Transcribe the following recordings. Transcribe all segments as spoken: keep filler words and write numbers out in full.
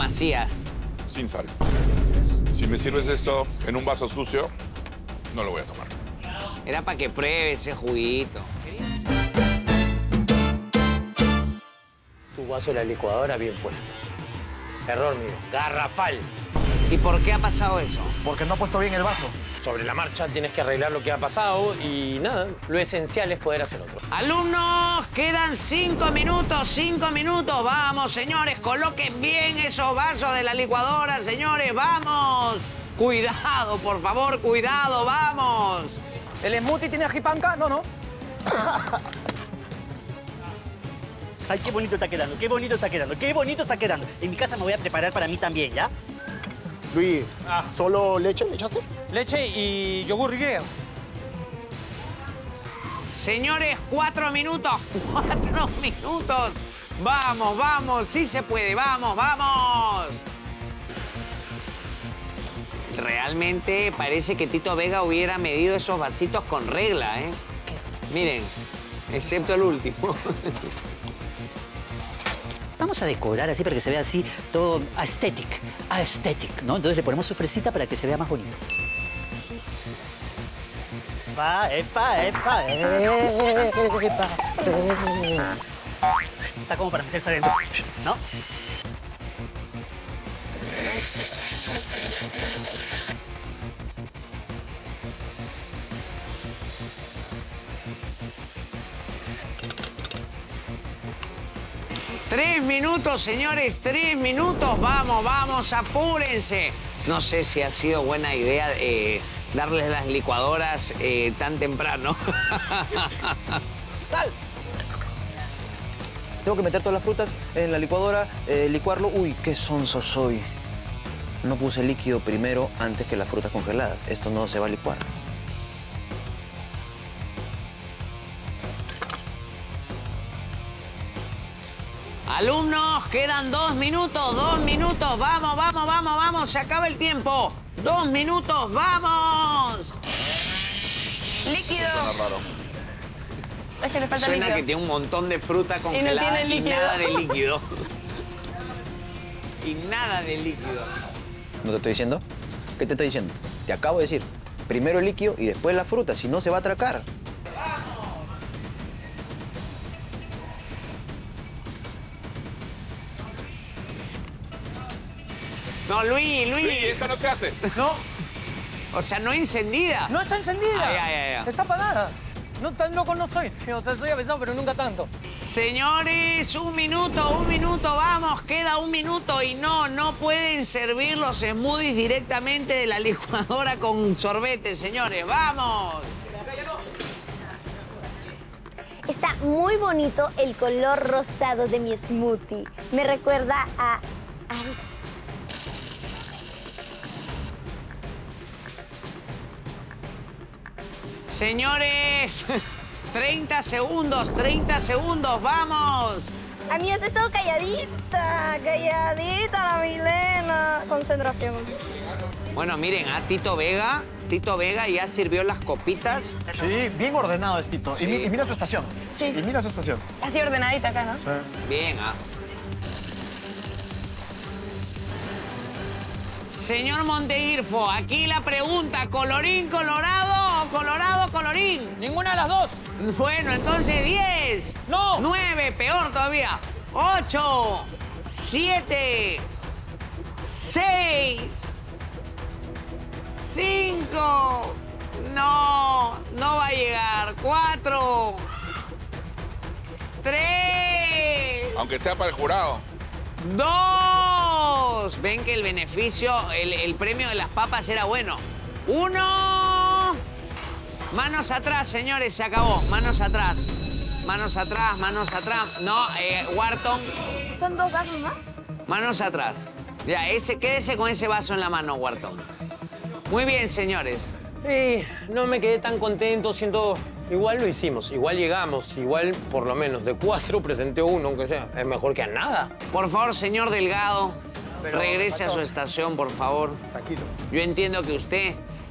Macías. Sin sal. Si me sirves esto en un vaso sucio, no lo voy a tomar. Era para que pruebe ese juguito. Tu vaso de la licuadora bien puesto. Error mío. Garrafal. ¿Y por qué ha pasado eso? Porque no ha puesto bien el vaso. Sobre la marcha tienes que arreglar lo que ha pasado y nada, lo esencial es poder hacer otro. Alumnos, quedan cinco minutos, cinco minutos. Vamos, señores, coloquen bien esos vasos de la licuadora, señores, vamos. Cuidado, por favor, cuidado, vamos. ¿El smoothie tiene ajipanca? No, no. Ay, qué bonito está quedando, qué bonito está quedando, qué bonito está quedando. En mi casa me voy a preparar para mí también, ¿ya? Luis, ah. ¿solo leche le echaste? Leche y yogur griego. Señores, cuatro minutos, cuatro minutos. Vamos, vamos, sí se puede, vamos, vamos. Realmente parece que Tito Vega hubiera medido esos vasitos con regla, ¿eh? Miren, excepto el último. Vamos a decorar así para que se vea así todo aesthetic, aesthetic, ¿no? Entonces le ponemos su fresita para que se vea más bonito. Epa, epa, epa, epa, epa. Está como para meterse adentro, ¿no? Tres minutos, señores, tres minutos. Vamos, vamos, apúrense. No sé si ha sido buena idea eh, darles las licuadoras eh, tan temprano. ¡Sal! Tengo que meter todas las frutas en la licuadora, eh, licuarlo. Uy, qué sonso soy. No puse líquido primero antes que las frutas congeladas. Esto no se va a licuar. Alumnos, quedan dos minutos, dos minutos. Vamos, vamos, vamos, vamos. Se acaba el tiempo. Dos minutos, vamos. Líquido. Suena raro. Es que le falta Suena líquido. que tiene un montón de fruta congelada y, no tiene y líquido. nada de líquido. Y nada de líquido. ¿No te estoy diciendo? ¿Qué te estoy diciendo? Te acabo de decir. Primero el líquido y después la fruta, si no se va a atracar. No, Luis, Luis. Luis, esa no se hace. No, O sea, no encendida. no está encendida. Ay, ay, ay, ay. Está apagada. No, tan loco no soy. O sea, soy avesado, pero nunca tanto. Señores, un minuto, un minuto, vamos, queda un minuto y no, no pueden servir los smoothies directamente de la licuadora con sorbete, señores, vamos. Está muy bonito el color rosado de mi smoothie. Me recuerda a... a... Señores, treinta segundos, treinta segundos, vamos. Amigos, he estado calladita, calladita la Milena. Concentración. Bueno, miren, a Tito Vega, Tito Vega ya sirvió las copitas. Sí, bien ordenado es Tito. Sí. Y, mi- y mira su estación. Sí. Y mira su estación. Así ordenadita acá, ¿no? Sí. Bien, ¿ah? Señor Monteirfo, aquí la pregunta, ¿colorín colorado o colorado colorín? Ninguna de las dos. Bueno, entonces diez. No. nueve, peor todavía. ocho, siete, seis, cinco. No, no va a llegar. cuatro, tres. Aunque sea para el jurado. Dos. Ven que el beneficio, el, el premio de las papas era bueno. Uno. Manos atrás, señores, se acabó. Manos atrás. Manos atrás, manos atrás. No, eh, Wharton. ¿Son dos vasos más? Manos atrás. Ya, ese, quédese con ese vaso en la mano, Wharton. Muy bien, señores. Y no me quedé tan contento, siento... Igual lo hicimos, igual llegamos, igual por lo menos de cuatro presenté uno, aunque sea. Es mejor que a nada. Por favor, señor Delgado, Pero, regrese a Pato. su estación, por favor. Tranquilo. Yo entiendo que usted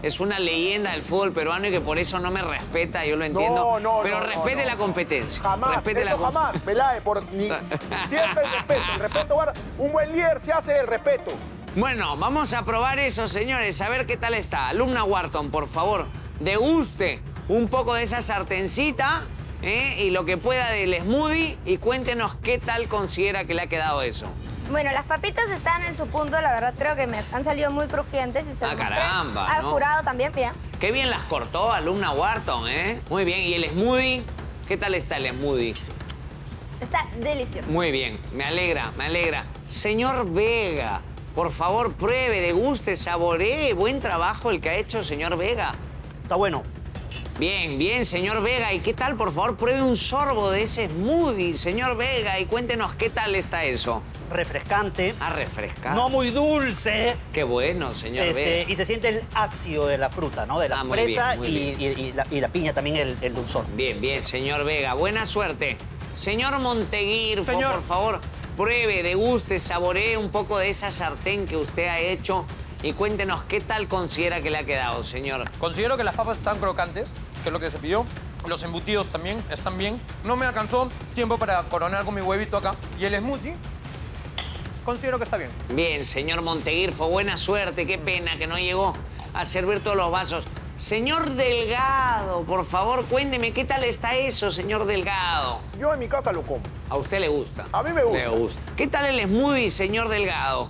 es una leyenda del fútbol peruano y que por eso no me respeta, yo lo entiendo. No, no, pero no, respete no, no. la competencia. Jamás, respete eso la jamás, Peláez, por ni... Siempre el respeto, el respeto, guarda. Un buen líder se hace del respeto. Bueno, vamos a probar eso, señores, a ver qué tal está. Alumna Wharton, por favor, deguste un poco de esa sartencita ¿eh? y lo que pueda del smoothie y cuéntenos qué tal considera que le ha quedado eso. Bueno, las papitas están en su punto, la verdad creo que me han salido muy crujientes y se Ah, lo mostré caramba, al ¿no? jurado también, mira. Qué bien las cortó, alumna Wharton, ¿eh? Muy bien. ¿Y el smoothie? ¿Qué tal está el smoothie? Está delicioso. Muy bien, me alegra, me alegra. Señor Vega, por favor, pruebe, deguste, saboree. Buen trabajo el que ha hecho señor Vega. Está bueno. Bien, bien, señor Vega. ¿Y qué tal? Por favor, pruebe un sorbo de ese smoothie, señor Vega, y cuéntenos qué tal está eso. Refrescante. Ah, refrescante. No muy dulce. Qué bueno, señor Este, Vega. y se siente el ácido de la fruta, ¿no? De la Ah, muy fresa bien, muy y, bien. y- y la, y la piña también, el, el dulzor. Bien, bien, señor Vega. Buena suerte. Señor Monteguirfo, Señor. por favor, pruebe, deguste, saboree un poco de esa sartén que usted ha hecho y cuéntenos qué tal considera que le ha quedado, señor. Considero que las papas están crocantes, que es lo que se pidió. Los embutidos también están bien. No me alcanzó tiempo para coronar con mi huevito acá. Y el smoothie, considero que está bien. Bien, señor Monteguirfo, buena suerte. Qué pena que no llegó a servir todos los vasos. Señor Delgado, por favor, cuénteme qué tal está eso, señor Delgado. Yo en mi casa lo como. A usted le gusta. A mí me gusta. Le gusta. ¿Qué tal el smoothie, señor Delgado?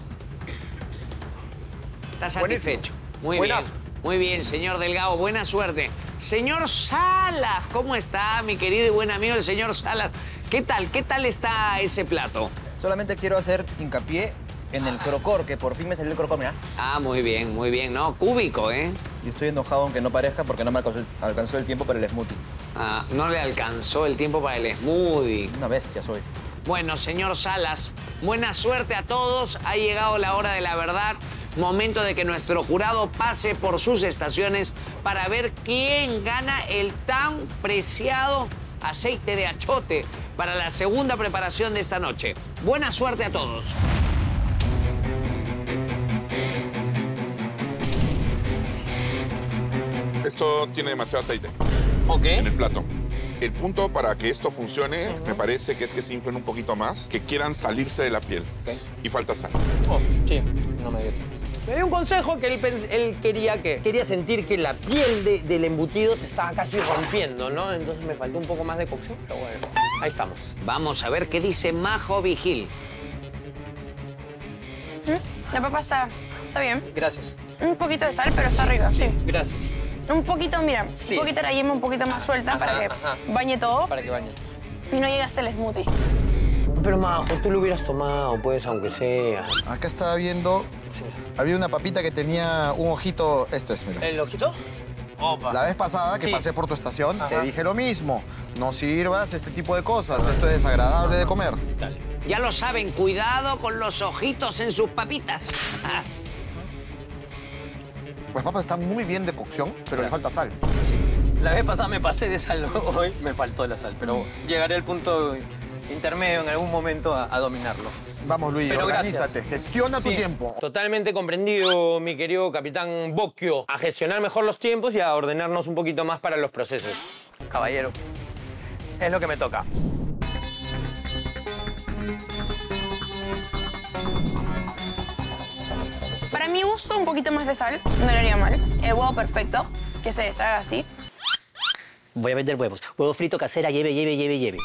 ¿Está satisfecho? Muy Buenazo. bien. Muy bien, señor Delgado. Buena suerte. Señor Salas, ¿cómo está, mi querido y buen amigo el señor Salas? ¿Qué tal? ¿Qué tal está ese plato? Solamente quiero hacer hincapié en el crocor, que por fin me salió el crocor, mira. Ah, muy bien, muy bien. No, cúbico, ¿eh? Y estoy enojado aunque no parezca porque no me alcanzó el, alcanzó el tiempo para el smoothie. Ah, no le alcanzó el tiempo para el smoothie. Una bestia soy. Bueno, señor Salas, buena suerte a todos. Ha llegado la hora de la verdad. Momento de que nuestro jurado pase por sus estaciones para ver quién gana el tan preciado aceite de achote para la segunda preparación de esta noche. Buena suerte a todos. Esto tiene demasiado aceite Ok. en el plato. El punto para que esto funcione, me parece que es que se inflen un poquito más, que quieran salirse de la piel. Y falta sal. Oh, sí, no me dio tiempo. Me dio un consejo que él, pens- él quería que quería sentir que la piel de- del embutido se estaba casi rompiendo, ¿no? Entonces me faltó un poco más de cocción, pero bueno, ahí estamos. Vamos a ver qué dice Majo Vigil. La papa está, está bien. Gracias. Un poquito de sal, pero está rica, sí. Gracias. Un poquito, mira, Sí. un poquito la yema un poquito más suelta Ajá, para que ajá. bañe todo Para que bañe. y no llegue hasta el smoothie. Pero Majo, tú lo hubieras tomado, pues, aunque sea. Acá estaba viendo, Sí. había una papita que tenía un ojito, este es, mira. ¿El ojito? Opa. La vez pasada que Sí. pasé por tu estación, te Ajá. dije lo mismo. No sirvas este tipo de cosas, esto es desagradable de comer. Dale. Ya lo saben, cuidado con los ojitos en sus papitas. Las papas están muy bien de cocción, pero le falta sal. Sí. La vez pasada me pasé de sal, hoy me faltó la sal, pero llegaré al punto intermedio en algún momento a, a dominarlo. Vamos, Luis, Pero organízate, gracias. gestiona tu Sí, tiempo. Totalmente comprendido, mi querido capitán Bocchio, a gestionar mejor los tiempos y a ordenarnos un poquito más para los procesos. Caballero, es lo que me toca. Para mi gusto, un poquito más de sal, no le haría mal. El huevo perfecto, que se deshaga así. Voy a vender huevos. Huevo frito casera, lleve, lleve, lleve, lleve.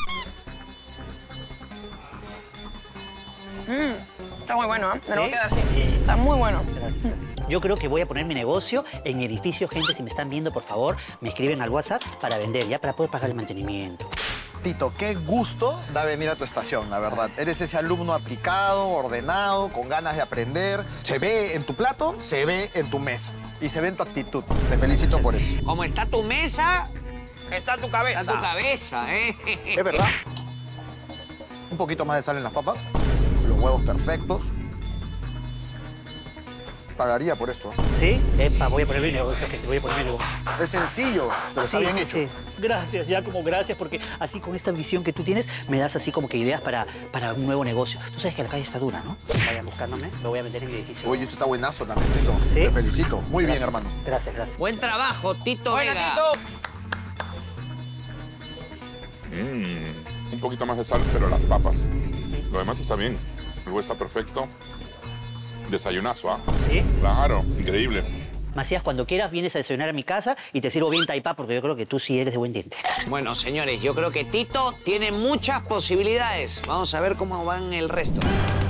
Está muy bueno, ¿eh? Me lo voy a ¿Sí? quedar así. Está muy bueno. Gracias. Yo creo que voy a poner mi negocio en mi edificio. Gente, si me están viendo, por favor, me escriben al WhatsApp para vender, ya, para poder pagar el mantenimiento. Tito, qué gusto da venir a tu estación, la verdad. Eres ese alumno aplicado, ordenado, con ganas de aprender. Se ve en tu plato, se ve en tu mesa. Y se ve en tu actitud. Te felicito por eso. Como está tu mesa, Está tu cabeza. está tu cabeza, ¿eh? Es verdad. Un poquito más de sal en las papas. Los huevos perfectos. pagaría por esto. ¿Sí? Epa, voy a poner mi negocio, gente, voy a poner mi negocio. Es sencillo, pero está Sí, bien sí, hecho. sí. Gracias, ya como gracias, porque así con esta visión que tú tienes, me das así como que ideas para, para un nuevo negocio. Tú sabes que la calle está dura, ¿no? Vayan buscándome, lo voy a vender en mi edificio. Oye, esto está buenazo también, Tito. ¿Sí? Te felicito. Muy Gracias. bien, hermano. Gracias, gracias. Buen trabajo, Tito Buena, Vega. Tito. Mm, un poquito más de sal, pero las papas. Lo demás está bien. El huevo está perfecto. Desayunazo, ¿ah? ¿Sí? Claro, increíble. Macías, cuando quieras vienes a desayunar a mi casa y te sirvo bien taipá porque yo creo que tú sí eres de buen diente. Bueno, señores, yo creo que Tito tiene muchas posibilidades. Vamos a ver cómo van el resto.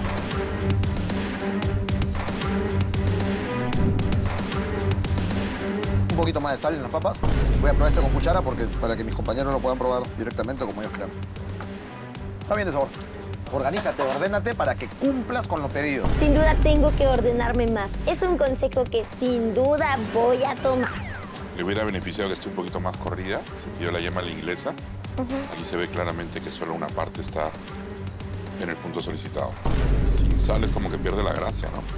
Un poquito más de sal en las papas. Voy a probar esto con cuchara porque para que mis compañeros lo puedan probar directamente como ellos crean. Está bien de sabor. Organízate, ordénate para que cumplas con lo pedido. Sin duda tengo que ordenarme más. Es un consejo que sin duda voy a tomar. Le hubiera beneficiado que esté un poquito más corrida. Se pidió la yema a la inglesa. Aquí se ve claramente que solo una parte está en el punto solicitado. Sin sal es como que pierde la gracia, ¿no?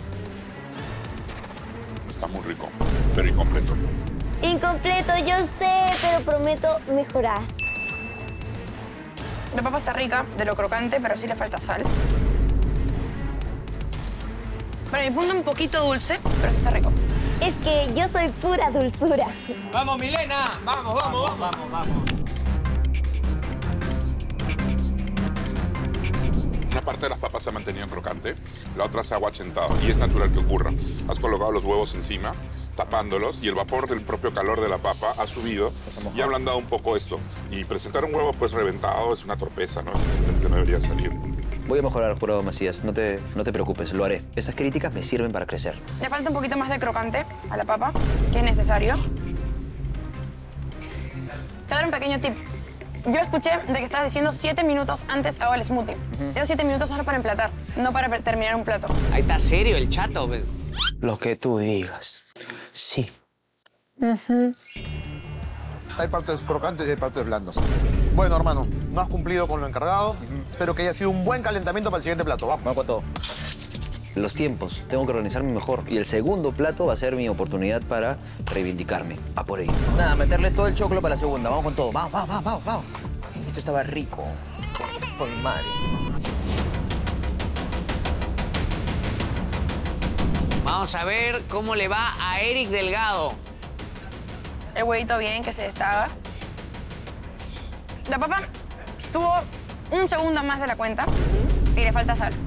Está muy rico, pero incompleto. Incompleto, yo sé, pero prometo mejorar. La papa está rica, de lo crocante, pero sí le falta sal. Para mi punto un poquito dulce, pero sí está rico. Es que yo soy pura dulzura. Vamos, Milena. Vamos, vamos, vamos, vamos. Una parte de las papas se ha mantenido crocante, la otra se ha aguachentado y es natural que ocurra. Has colocado los huevos encima, tapándolos y el vapor del propio calor de la papa ha subido y ha ablandado un poco esto. Y presentar un huevo pues reventado es una torpeza, ¿no? Eso simplemente no debería salir. Voy a mejorar, jurado Macías. No te, no te preocupes, lo haré. Esas críticas me sirven para crecer. Le falta un poquito más de crocante a la papa, que es necesario. Te voy a dar un pequeño tip. Yo escuché de que estabas diciendo siete minutos antes hago el smoothie. Esos siete minutos son para emplatar, no para terminar un plato. Ahí está serio el chato. Lo que tú digas. Sí. Hay partes crocantes y hay partes blandas. Bueno, hermano, no has cumplido con lo encargado. Espero que haya sido un buen calentamiento para el siguiente plato. Vamos. Vamos con todo. Los tiempos. Tengo que organizarme mejor. Y el segundo plato va a ser mi oportunidad para reivindicarme. A por ello. Nada, meterle todo el choclo para la segunda. Vamos con todo. Vamos, vamos, vamos, vamos, vamos. Esto estaba rico. Por mi madre. Vamos a ver cómo le va a Eric Delgado. El huevito bien, que se deshaga. La papa estuvo un segundo más de la cuenta y le falta sal.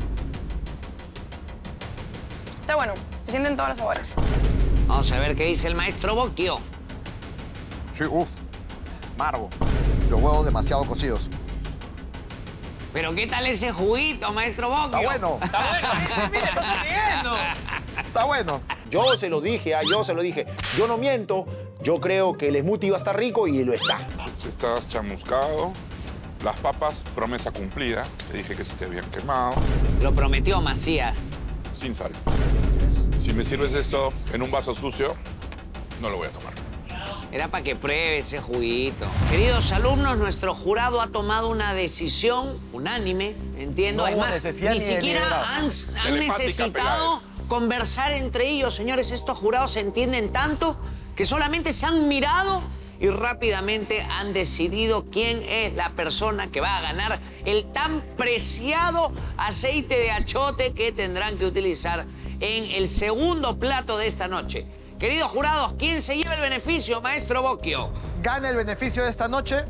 Está bueno, se sienten todos los sabores. Vamos a ver qué dice el maestro Bocchio. Sí, uff. Amargo. Los huevos demasiado cocidos. Pero ¿qué tal ese juguito, maestro Bocchio? Está bueno. Está bueno, sí, mira, está riendo. Está bueno. Yo se lo dije, ah, yo se lo dije. Yo no miento, yo creo que el smoothie va a estar rico y lo está. Estás chamuscado. Las papas, promesa cumplida. Te dije que se te habían quemado. Lo prometió Macías. Sin sal. Si me sirves esto en un vaso sucio, no lo voy a tomar. Era para que pruebe ese juguito. Queridos alumnos, nuestro jurado ha tomado una decisión unánime, entiendo. No es hubo más, necesidad ni ni de siquiera liderazgo. han, han Telepática, necesitado conversar entre ellos. Señores, estos jurados se entienden tanto que solamente se han mirado y rápidamente han decidido quién es la persona que va a ganar el tan preciado aceite de achote que tendrán que utilizar en el segundo plato de esta noche. Queridos jurados, ¿quién se lleva el beneficio, maestro Bocchio? Gana el beneficio de esta noche.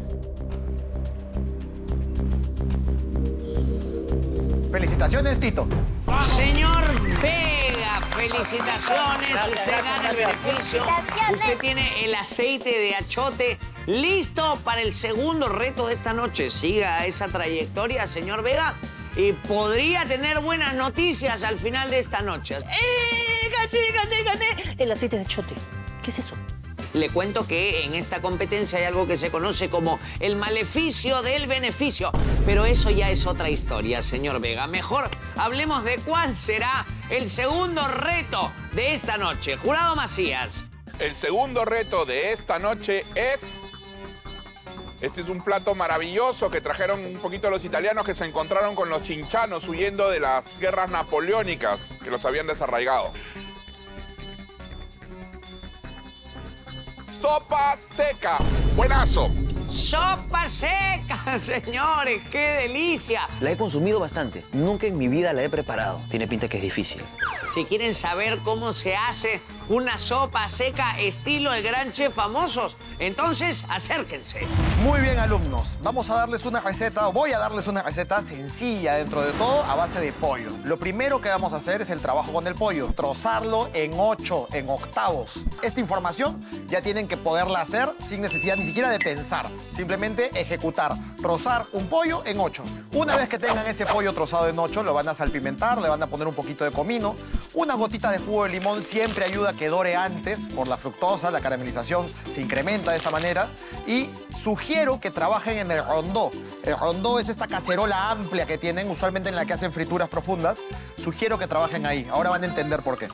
Felicitaciones, Tito. Señor Vega, felicitaciones. Usted gana el beneficio. Usted tiene el aceite de achote listo para el segundo reto de esta noche. Siga esa trayectoria, señor Vega, y podría tener buenas noticias al final de esta noche. ¡Eh! ¡Gané, gané, gané! El aceite de achote. ¿Qué es eso? Le cuento que en esta competencia hay algo que se conoce como el maleficio del beneficio. Pero eso ya es otra historia, señor Vega. Mejor hablemos de cuál será el segundo reto de esta noche. Jurado Macías. El segundo reto de esta noche es... Este es un plato maravilloso que trajeron un poquito los italianos que se encontraron con los chinchanos huyendo de las guerras napoleónicas que los habían desarraigado. sopa seca. Buenazo. ¡Sopa seca, señores! ¡Qué delicia! La he consumido bastante. Nunca en mi vida la he preparado. Tiene pinta que es difícil. Si quieren saber cómo se hace una sopa seca estilo el gran chef famosos, entonces acérquense. Muy bien, alumnos. Vamos a darles una receta, o voy a darles una receta sencilla dentro de todo a base de pollo. Lo primero que vamos a hacer es el trabajo con el pollo. Trozarlo en ocho, en octavos. Esta información ya tienen que poderla hacer sin necesidad ni siquiera de pensar. Simplemente ejecutar. Trozar un pollo en ocho. Una vez que tengan ese pollo trozado en ocho, lo van a salpimentar, le van a poner un poquito de comino. Una gotita de jugo de limón siempre ayuda a que dore antes por la fructosa, la caramelización se incrementa de esa manera. Y sugiero que trabajen en el rondó. El rondó es esta cacerola amplia que tienen, usualmente en la que hacen frituras profundas. Sugiero que trabajen ahí. Ahora van a entender por qué.